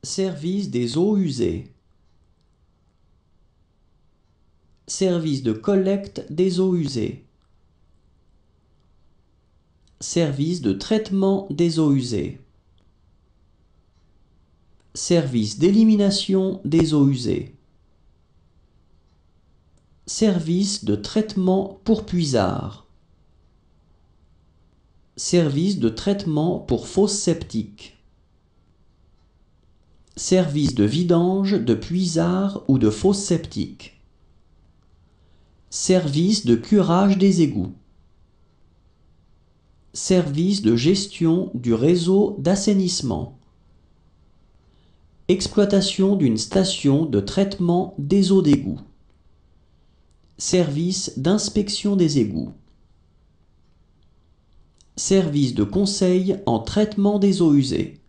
Service des eaux usées. Service de collecte des eaux usées. Service de traitement des eaux usées. Service d'élimination des eaux usées. Service de traitement pour puisard. Service de traitement pour fosse septique. Service de vidange de puisard ou de fosse septique. Service de curage des égouts. Service de gestion du réseau d'assainissement. Exploitation d'une station de traitement des eaux d'égout. Service d'inspection des égouts. Service de conseil en traitement des eaux usées.